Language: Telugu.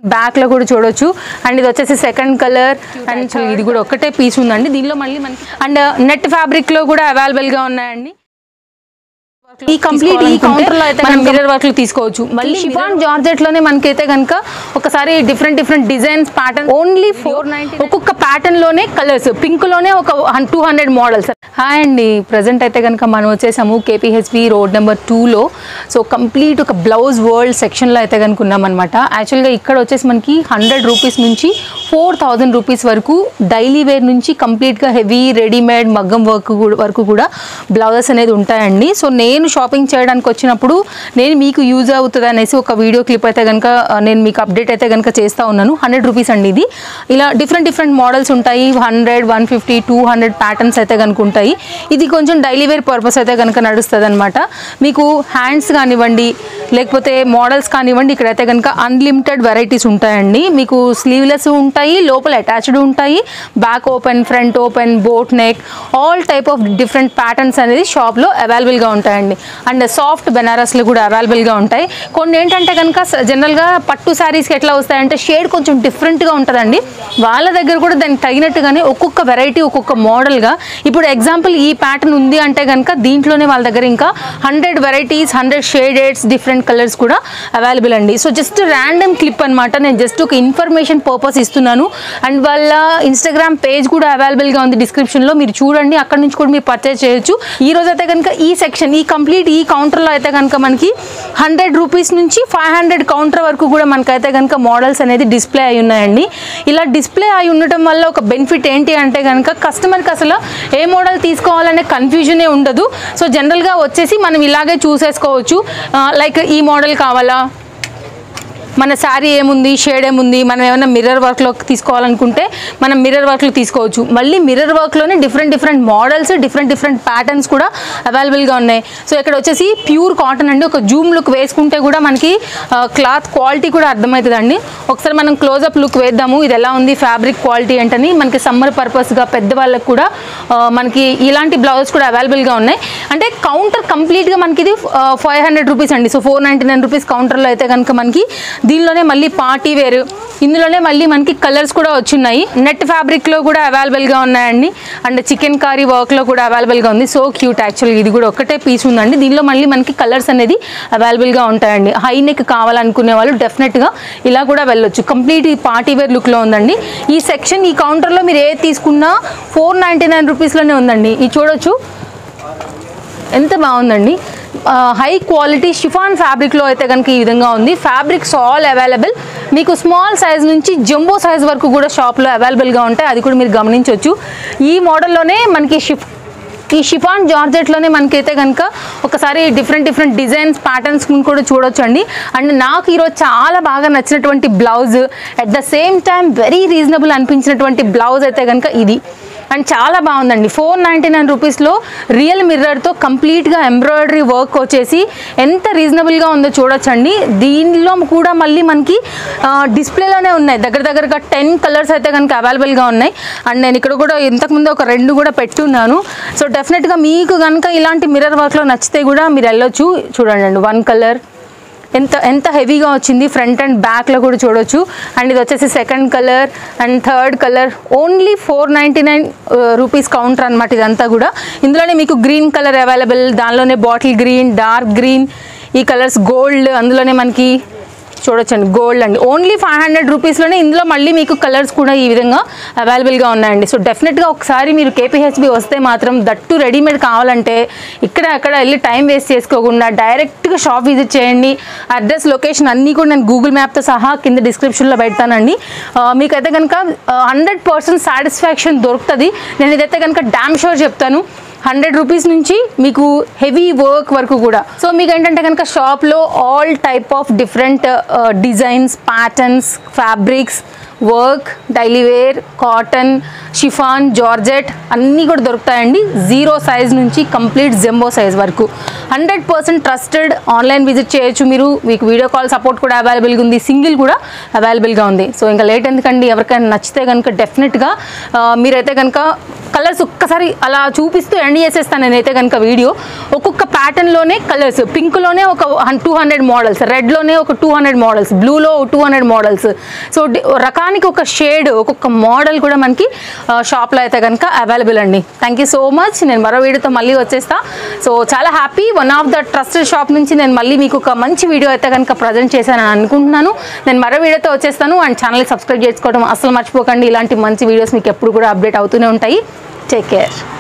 బ్యాక్ లో కూడా చూడొచ్చు. అండ్ ఇది వచ్చేసి సెకండ్ కలర్ అండ్ ఇది కూడా ఒకటే పీస్ ఉందండి. దీనిలో మళ్ళీ మనకి అండ్ నెట్ ఫ్యాబ్రిక్ లో కూడా అవైలబుల్ గా ఉన్నాయండి. ఈ కంప్లీట్ ఈ కౌంటర్ లో అయితే మనం మిర్రర్ వర్క్ లో తీసుకోవచ్చు. మళ్ళీ షిఫాన్ జార్జెట్ లోనే మనకైతే కనుక ఒకసారి డిఫరెంట్ డిజైన్స్ ప్యాటర్న్ ఓన్లీ 490. ఒక్కొక్క ప్యాటర్న్ లోనే కలర్స్ పింక్ లోనే ఒక 200 మోడల్స్. హాయ్ అండి, ప్రెసెంట్ అయితే కనుక మనం వచ్చేసాము KPHB రోడ్ నెంబర్ 2 లో. సో కంప్లీట్ ఒక బ్లౌజ్ వరల్డ్ సెక్షన్ లో అయితే కనుక ఉన్నాం అనమాట. యాక్చువల్గా ఇక్కడ వచ్చేసి మనకి 100 రూపీస్ నుంచి 4000 రూపీస్ వరకు డైలీ వేర్ నుంచి కంప్లీట్ గా హెవీ రెడీమేడ్ మగ్గం వర్క్ వరకు కూడా బ్లౌజెస్ అనేది ఉంటాయండి. సో నేను షాపింగ్ చేయడానికి వచ్చినప్పుడు నేను మీకు యూజ్ అవుతుంది అనేసి ఒక వీడియో క్లిప్ అయితే కనుక నేను మీకు అప్డేట్ అయితే కనుక చేస్తూ ఉన్నాను. 100 రూపీస్ అండి ఇది. ఇలా డిఫరెంట్ మోడల్స్ ఉంటాయి. 100, 150, 200 ప్యాటర్న్స్ అయితే కనుక ఉంటాయి. ఇది కొంచెం డైలీ వేర్ పర్పస్ అయితే కనుక నడుస్తుంది అనమాట. మీకు హ్యాండ్స్ కానివ్వండి లేకపోతే మోడల్స్ కానివ్వండి, ఇక్కడైతే కనుక అన్లిమిటెడ్ వెరైటీస్ ఉంటాయండి. మీకు స్లీవ్లెస్ ఉంటాయి, లోపల అటాచ్డ్ ఉంటాయి, back open, front open, boat neck, all type of different patterns అనేది షాప్లో అవైలబుల్గా ఉంటాయండి. అండ్ సాఫ్ట్ బెనారస్లు కూడా అవైలబుల్గా ఉంటాయి. కొన్ని ఏంటంటే కనుక జనరల్గా పట్టు శారీస్కి ఎట్లా వస్తాయంటే షేడ్ కొంచెం డిఫరెంట్గా ఉంటుందండి. వాళ్ళ దగ్గర కూడా దానికి తగినట్టుగానే ఒక్కొక్క వెరైటీ ఒక్కొక్క మోడల్గా, ఇప్పుడు ఎగ్జాంపుల్ ఈ ప్యాటర్న్ ఉంది అంటే కనుక దీంట్లోనే వాళ్ళ దగ్గర ఇంకా 100 వెరైటీస్, 100 షేడెడ్స్, డిఫరెంట్ కలర్స్ కూడా అవైలబుల్ అండి. సో జస్ట్ ర్యాండమ్ క్లిప్ అనమాట. నేను జస్ట్ ఒక ఇన్ఫర్మేషన్ పర్పస్ ఇస్తున్నాను. అండ్ వాళ్ళ ఇన్స్టాగ్రామ్ పేజ్ కూడా అవైలబుల్గా ఉంది డిస్క్రిప్షన్లో, మీరు చూడండి. అక్కడ నుంచి కూడా మీరు పర్చేజ్ చేయొచ్చు. ఈ రోజు అయితే కనుక ఈ సెక్షన్ ఈ కంప్లీట్ ఈ కౌంటర్లో అయితే కనుక మనకి 100 రూపీస్ నుంచి 500 కౌంటర్ వరకు కూడా మనకైతే కనుక మోడల్స్ అనేది డిస్ప్లే అయి ఉన్నాయండి. ఇలా డిస్ప్లే అయి ఉండటం వల్ల ఒక బెనిఫిట్ ఏంటి అంటే కనుక కస్టమర్కి అసలు ఏ మోడల్ తీసుకోవాలనే కన్ఫ్యూజనే ఉండదు. సో జనరల్గా వచ్చేసి మనం ఇలాగే చూసేసుకోవచ్చు. లైక్ ఈ మోడల్ కావాలా, మన శారీ ఏముంది, షేడ్ ఏముంది, మనం ఏమైనా మిర్రర్ వర్క్లో తీసుకోవాలనుకుంటే మనం మిర్రర్ వర్క్లో తీసుకోవచ్చు. మళ్ళీ మిర్రర్ వర్క్లోనే డిఫరెంట్ మోడల్స్, డిఫరెంట్ ప్యాటర్న్స్ కూడా అవైలబుల్గా ఉన్నాయి. సో ఇక్కడ వచ్చేసి ప్యూర్ కాటన్ అండి. ఒక జూమ్ లుక్ వేసుకుంటే కూడా మనకి క్లాత్ క్వాలిటీ కూడా అర్థమవుతుందండి. ఒకసారి మనం క్లోజప్ లుక్ వేద్దాము, ఇది ఎలా ఉంది ఫ్యాబ్రిక్ క్వాలిటీ ఏంటని. మనకి సమ్మర్ పర్పస్గా పెద్దవాళ్ళకి కూడా మనకి ఇలాంటి బ్లౌజెస్ కూడా అవైలబుల్గా ఉన్నాయి. అంటే కౌంటర్ కంప్లీట్గా మనకి ఇది 500 రూపీస్ అండి. సో 499 రూపీస్ కౌంటర్లో అయితే కనుక మనకి దీనిలోనే మళ్ళీ పార్టీ వేర్, ఇందులోనే మళ్ళీ మనకి కలర్స్ కూడా వచ్చున్నాయి. నెట్ ఫ్యాబ్రిక్లో కూడా అవైలబుల్గా ఉన్నాయండి. అండ్ చికెన్ కారీ వర్క్లో కూడా అవైలబుల్గా ఉంది. So cute. యాక్చువల్గా ఇది కూడా ఒకటే పీస్ ఉందండి. దీనిలో మళ్ళీ మనకి కలర్స్ అనేది అవైలబుల్గా ఉంటాయండి. హై నెక్ కావాలనుకునే వాళ్ళు డెఫినెట్గా ఇలా కూడా వెళ్ళొచ్చు. కంప్లీట్ ఈ పార్టీ వేర్ లుక్లో ఉందండి. ఈ సెక్షన్ ఈ కౌంటర్లో మీరు ఏది తీసుకున్నా 499 రూపీస్లోనే ఉందండి. ఇది చూడొచ్చు ఎంత బాగుందండి. హై క్వాలిటీ షిఫాన్ ఫ్యాబ్రిక్లో అయితే కనుక ఈ విధంగా ఉంది. Fabrics all available. మీకు స్మాల్ సైజ్ నుంచి జంబో సైజ్ వరకు కూడా షాప్లో అవైలబుల్గా ఉంటాయి. అది కూడా మీరు గమనించవచ్చు. ఈ మోడల్లోనే మనకి ఈ షిఫాన్ జార్జెట్లోనే మనకైతే కనుక ఒకసారి డిఫరెంట్ డిజైన్స్ ప్యాటర్న్స్ కూడా చూడొచ్చండి. అండ్ నాకు ఈరోజు చాలా బాగా నచ్చినటువంటి blouse, at the same time very reasonable అనిపించినటువంటి బ్లౌజ్ అయితే కనుక ఇది. అండ్ చాలా బాగుందండి. 499 రూపీస్లో రియల్ మిర్రర్తో కంప్లీట్గా ఎంబ్రాయిడరీ వర్క్ వచ్చేసి ఎంత రీజనబుల్గా ఉందో చూడొచ్చండి. దీనిలో కూడా మళ్ళీ మనకి డిస్ప్లేలోనే ఉన్నాయి. దగ్గరగా 10 కలర్స్ అయితే కనుక అవైలబుల్గా ఉన్నాయి. అండ్ నేను ఇక్కడ కూడా ఇంతకుముందు ఒక 2 కూడా పెట్టున్నాను. సో డెఫినెట్గా మీకు కనుక ఇలాంటి మిర్రర్ వర్క్లో నచ్చితే కూడా మీరు వెళ్ళొచ్చు. చూడండి అండి, 1 కలర్ ఎంత హెవీగా వచ్చింది. ఫ్రంట్ అండ్ బ్యాక్లో కూడా చూడొచ్చు. అండ్ ఇది వచ్చేసి second colour and third colour. Only 499 rupees counter అనమాట ఇదంతా కూడా. ఇందులోనే మీకు గ్రీన్ కలర్ అవైలబుల్, దానిలోనే బాటిల్ గ్రీన్, డార్క్ గ్రీన్, ఈ కలర్స్ గోల్డ్, అందులోనే మనకి చూడొచ్చండి గోల్డ్ అండి. ఓన్లీ 500 రూపీస్లోనే ఇందులో మళ్ళీ మీకు కలర్స్ కూడా ఈ విధంగా అవైలబుల్గా ఉన్నాయండి. సో డెఫినెట్గా ఒకసారి మీరు KPHB వస్తే మాత్రం దట్టు రెడీమేడ్ కావాలంటే ఇక్కడ అక్కడ వెళ్ళి టైం వేస్ట్ చేసుకోకుండా డైరెక్ట్గా షాప్ విజిట్ చేయండి. అడ్రస్, లొకేషన్ అన్నీ కూడా నేను గూగుల్ మ్యాప్తో సహా కింద డిస్క్రిప్షన్లో పెడతానండి. మీకైతే కనుక 100% సాటిస్ఫాక్షన్ దొరుకుతుంది. నేను ఇదైతే కనుక డామ్ షూర్ చెప్తాను. 100 రూపీస్ నుంచి మీకు హెవీ వర్క్ వరకు కూడా. సో మీకు ఏంటంటే కనుక షాప్లో all type of different designs, patterns, fabrics, work, daily wear, cotton, chiffon, georgette అన్నీ కూడా దొరుకుతాయండి. 0 సైజ్ నుంచి కంప్లీట్ జంబో సైజ్ వరకు 100% ట్రస్టెడ్. ఆన్లైన్ విజిట్ చేయొచ్చు మీరు. మీకు వీడియో కాల్ సపోర్ట్ కూడా అవైలబుల్గా ఉంది, సింగిల్ కూడా అవైలబుల్గా ఉంది. సో ఇంకా లేట్ ఎందుకండి, ఎవరికైనా నచ్చితే కనుక డెఫినెట్గా మీరైతే కనుక కలర్స్ ఒక్కసారి అలా చూపిస్తూ ఎండ్ చేసేస్తాను నేనైతే కనుక వీడియో. ఒక్కొక్క ప్యాటర్న్లోనే కలర్స్, పింక్లోనే ఒక 200 మోడల్స్, రెడ్లోనే ఒక 200 మోడల్స్, బ్లూలో 200 మోడల్స్. సో రకానికి ఒక షేడ్, ఒక్కొక్క మోడల్ కూడా మనకి షాప్లో అయితే కనుక అవైలబుల్ అండి. Thank you so much. నేను మరో వీడియోతో మళ్ళీ వచ్చేస్తా. సో చాలా happy, one of the trusted shop నుంచి నేను మళ్ళీ మీకు ఒక మంచి వీడియో అయితే కనుక ప్రజెంట్ చేశానని అనుకుంటున్నాను. నేను మరో వీడియోతో వచ్చేస్తాను. అండ్ ఛానల్ని సబ్స్క్రైబ్ చేసుకోవడం అసలు మర్చిపోకండి. ఇలాంటి మంచి వీడియోస్ మీకు ఎప్పుడు కూడా అప్డేట్ అవుతూనే ఉంటాయి. Take care.